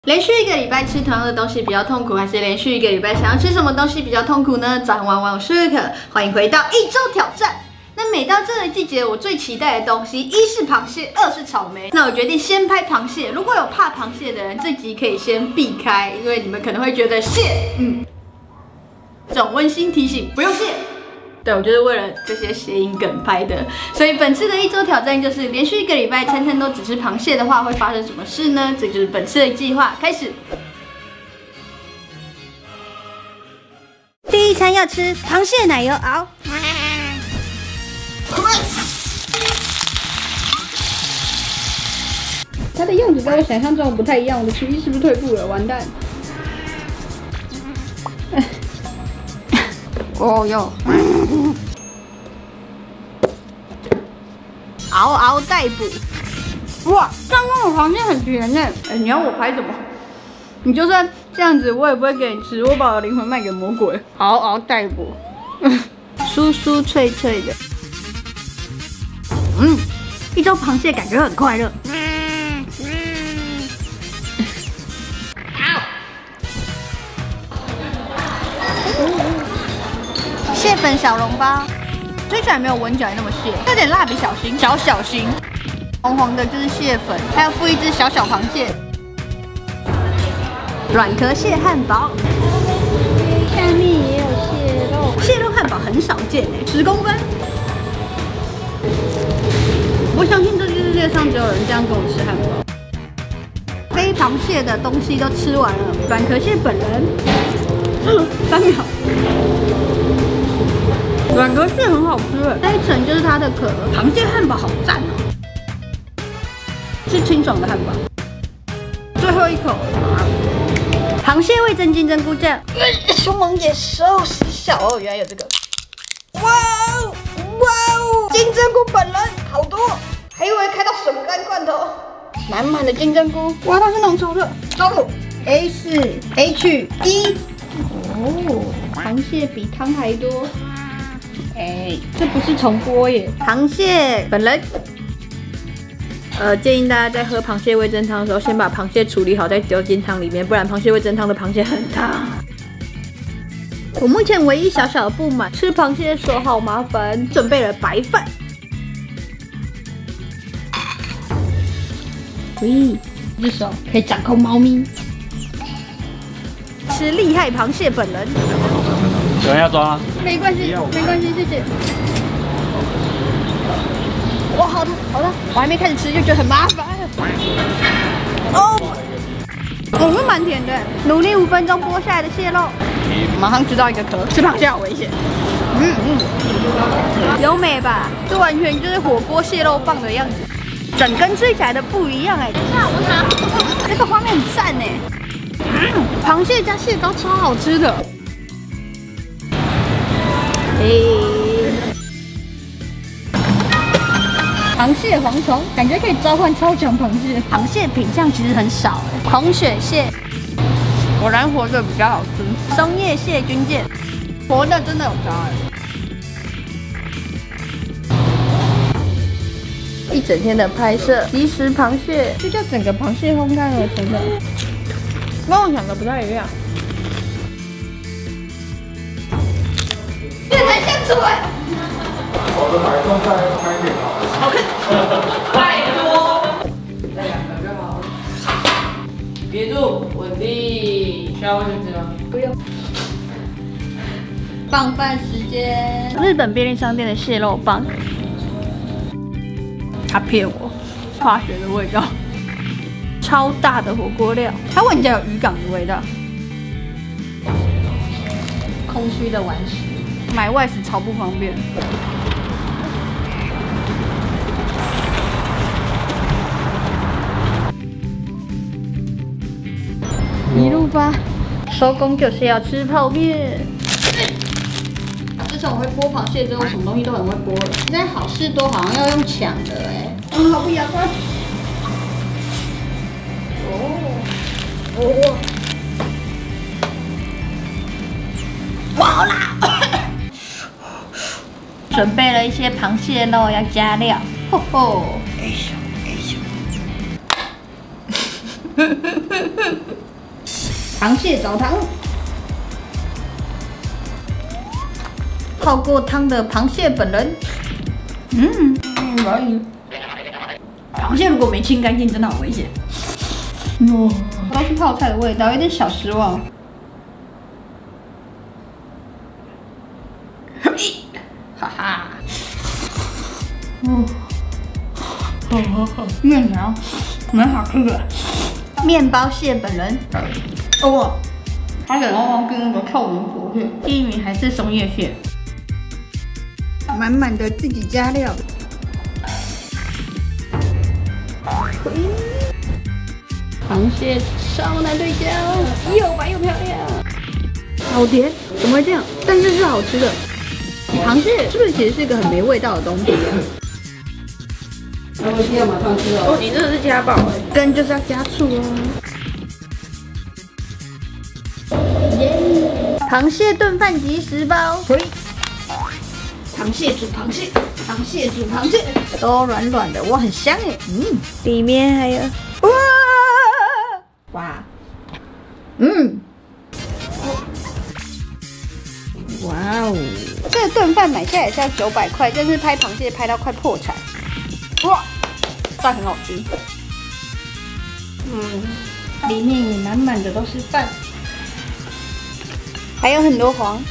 连续一个礼拜吃同样的东西比较痛苦，还是连续一个礼拜想要吃什么东西比较痛苦呢？早安晚安，我是瑞可，欢迎回到一周挑战。那每到这个季节，我最期待的东西，一是螃蟹，二是草莓。那我决定先拍螃蟹。如果有怕螃蟹的人，这集可以先避开，因为你们可能会觉得蟹，这种温馨提醒，不用蟹。对，我就是为了这些谐音梗拍的，所以本次的一周挑战就是连续一个礼拜餐餐都只吃螃蟹的话，会发生什么事呢？这就是本次的计划，开始。第一餐要吃螃蟹奶油熬。它的样子跟我想象中不太一样，我的厨艺是不是退步了？完蛋！哦哟，嗷嗷待哺。哇，刚刚的螃蟹很甜呢。你要我拍什么？你就算这样子，我也不会给你吃。我把我的灵魂卖给魔鬼。嗷嗷待哺，酥酥脆脆的。一周螃蟹感觉很快乐。蟹粉小笼包，吃起来没有闻起来那么蟹，有点蜡笔小新，小心。黄黄的就是蟹粉，还有附一只小螃蟹。软壳蟹汉堡，下面也有蟹肉。蟹肉汉堡很少见10公分。我相信这世界上只有人这样跟我吃汉堡。非螃蟹的东西都吃完了，软壳蟹本人，3秒。软壳蟹很好吃诶，那一层就是它的壳。螃蟹汉堡好赞哦，是清爽的汉堡。最后一口，螃蟹味增金针菇酱。凶猛野兽失效哦，原来有这个。哇哦，金针菇本人好多，还以为开到笋干罐头。满满的金针菇，哇，它是浓稠的。走 A4H1。哦，螃蟹比汤还多。这不是重播耶！螃蟹本人，建议大家在喝螃蟹味噌汤的时候，先把螃蟹处理好，再丢进汤里面，不然螃蟹味噌汤的螃蟹很烫。我目前唯一小小的不满，吃螃蟹的时候好麻烦，准备了白饭。一只手可以掌控猫咪，吃厉害螃蟹本人。 有人要抓吗？ 没关系，没关系，谢谢。哇，好的，我还没开始吃就觉得很麻烦。是蛮甜的。努力5分钟剥下来的蟹肉，马上吃到一个壳，吃螃蟹好危险。有美吧？这完全就是火锅蟹肉棒的样子，整根吃起来的不一样哎。我拿这个画面很赞哎。螃蟹加蟹膏超好吃的。螃蟹蝗虫感觉可以召唤超强螃蟹。螃蟹品相其实很少红血蟹，果然活着比较好吃。松叶蟹军舰，活的真的有差一整天的拍摄，即食螃蟹，就叫整个螃蟹烘干而成的，跟我想的不太一样。变态相处哎！ 我的摆动再快一点好看，拜托。 再2个就好。憋住，稳定。需要卫生纸吗？ 不用。棒饭时间，日本便利商店的蟹肉棒。他骗我，化学的味道。超大的火锅料，它闻起来有渔港的味道。空虚的顽石。买外食超不方便。一路发，收工就是要吃泡面。自从我会剥螃蟹之后，什么东西都很会剥了。现在好事多好像要用抢的哎。好不雅观。哇，好辣！准备了一些螃蟹肉要加料，吼吼！ 螃蟹澡汤，泡过汤的螃蟹本人。螃蟹如果没清干净，真的好危险。都是泡菜的味道，有点小失望。哈哈。面条蛮好吃的。面包蟹本人。哦，它的往往跟那个臭油锅蟹。第一名还是松叶蟹。满满的自己加料。螃蟹超难对焦，又白又漂亮，好甜，怎么会这样？但是是好吃的。螃蟹是不是其实是一个很没味道的东西啊？ 我一定要马上吃哦！你真的是家暴哎！ 羹就是要加醋哦。螃蟹炖饭即食包，螃蟹煮螃蟹，螃蟹煮螃蟹，都软软的，哇，很香哎。里面还有哇，哇哦，这个炖饭买下来也是要900块，但是拍螃蟹拍到快破产。哇，饭很好吃。里面也满满的都是饭，还有很多黄。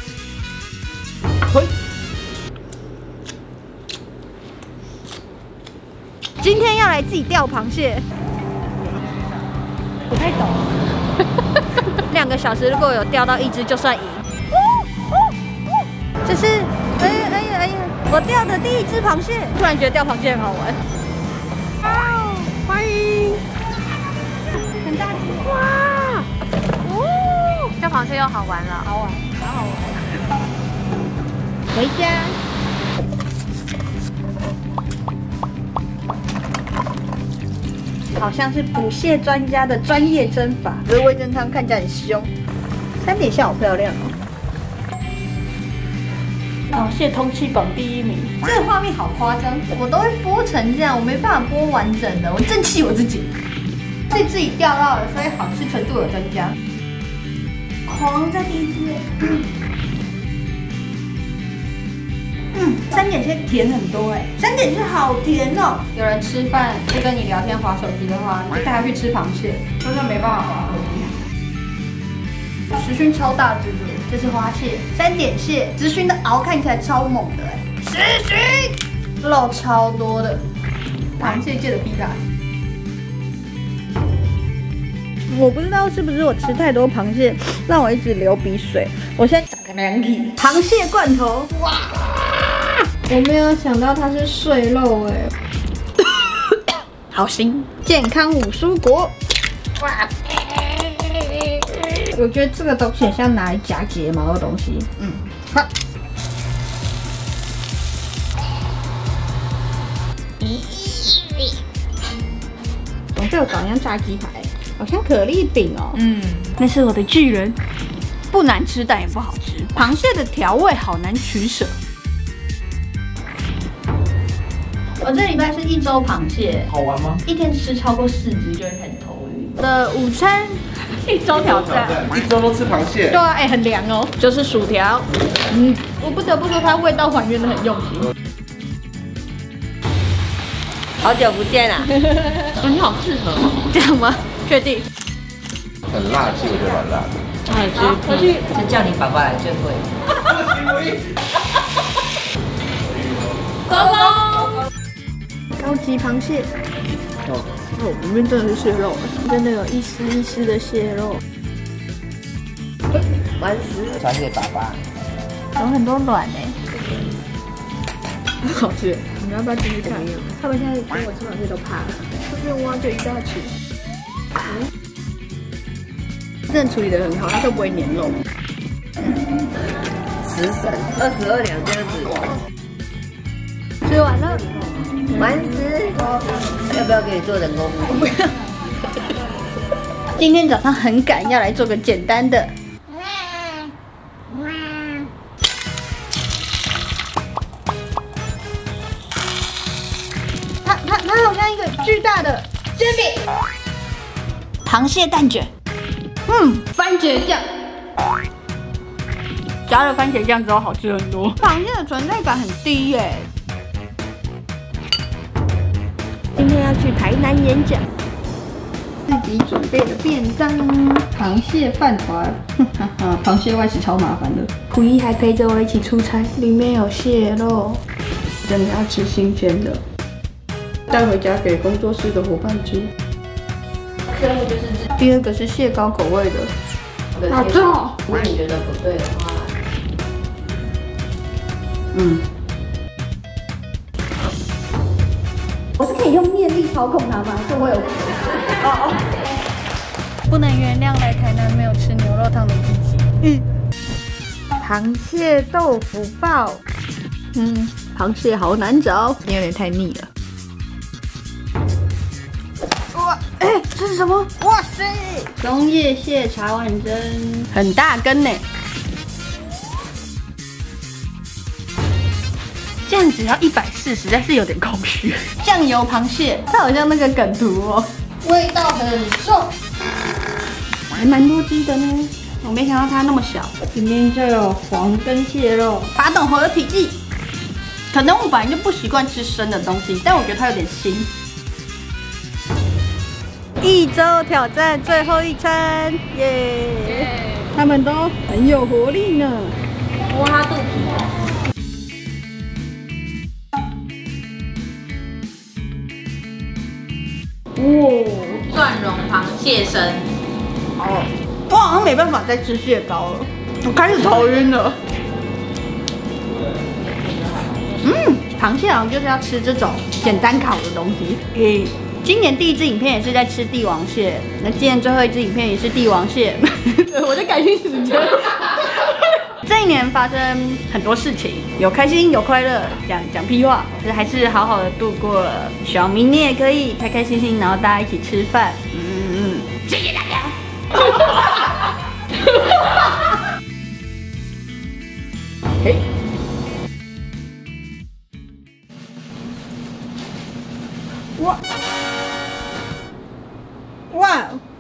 今天要来自己钓螃蟹，不太懂。2个小时如果有钓到1只就算赢。这是，哎呀，我钓的第1只螃蟹，突然觉得钓螃蟹很好玩。欢迎，很大只，哇！ 钓螃蟹又好玩了， 好玩，好好玩。回家。好像是捕蟹专家的专业蒸法，这个味噌汤看起来很凶。3点下好漂亮哦。螃蟹通气榜第1名，这个画面好夸张，我都会剥成这样，我没办法剥完整的，我真气我自己。是自己钓到了，所以好吃程度有增加。狂在第1只3点蟹甜很多哎，3点蟹好甜哦。有人吃饭就跟你聊天滑手机的话，你就带他去吃螃蟹，真的没办法滑手机。时熏超大只的，这是花蟹，3点蟹，时熏的螯看起来超猛的哎，时熏肉超多的，螃蟹界的皮卡。我不知道是不是我吃太多螃蟹，让我一直流鼻水。我现在打个2体螃蟹罐头，哇！我没有想到它是碎肉哎，好腥！健康5蔬果，哇！我觉得这个东西很像拿来夹睫毛的东西，好。怎么被我搞像炸鸡排？好像可丽饼哦。那是我的巨人，不难吃但也不好吃。螃蟹的调味好难取舍。我这礼拜是1周螃蟹， 好玩吗 ？1天吃超过4只就会开始头晕。我的午餐1周挑战 ，1周都吃螃蟹。 对啊，很凉哦，就是薯条。我不得不说它味道还原的很用心。 好久不见啦！ 你好适合哦， 这样吗？确定？ 很辣气，我觉得蛮辣的。 还有洁癖， 就叫你爸爸来最会。 高级螃蟹。里面真的是蟹肉，真的有一丝一丝的蟹肉。 完食，传给爸爸。 有很多卵哎，好吃。你们要不要继续看？他们现在跟我吃螃蟹都怕了，这边挖就一大匙。真的处理得很好，它都不会粘肉。 10省22两这样子。 吃完了， 完食。要不要给你做人工呼吸？ 不要。今天早上很赶，要来做个简单的。它好像一个巨大的煎饼，螃蟹蛋卷。 番茄酱。 加了番茄酱之后好吃很多。 螃蟹的存在感很低耶。 今天要去台南演讲， 自己准备的便当，螃蟹饭团，螃蟹外食超麻烦的。 苦姨还陪着我一起出差，里面有蟹肉， 真的要吃新鲜的，带回家给工作室的伙伴吃。 最后就是第二个是蟹膏口味的， 好重哦。如果你觉得不对的话， 我是可以用念力操控它吗？就会有不能原谅来台南没有吃牛肉汤的自己。螃蟹豆腐爆，螃蟹好难找，有点太腻了。哇，这是什么？哇塞，松叶蟹茶碗蒸，很大根呢。这样只要140，实在是有点空虚。酱油螃蟹，它好像那个梗图哦，味道很重，还蛮多汁的呢。我没想到它那么小，里面就有黄根蟹肉，法董合体剂。可能我本来就不习惯吃生的东西，但我觉得它有点腥。一周挑战最后一餐，耶！他们都很有活力呢。 摸它肚皮。蒜蓉螃蟹身。 哦，我好像没办法再吃蟹膏了，我开始头晕了。螃蟹好像就是要吃这种简单烤的东西。今年第一支影片也是在吃帝王蟹，那今年最后一支影片也是帝王蟹。我在改进时间。这一年发生很多事情，有开心有快乐，讲屁话，可是还是好好的度过了。希望明年也可以开开心心，然后大家一起吃饭。谢谢大家。嘿，哇，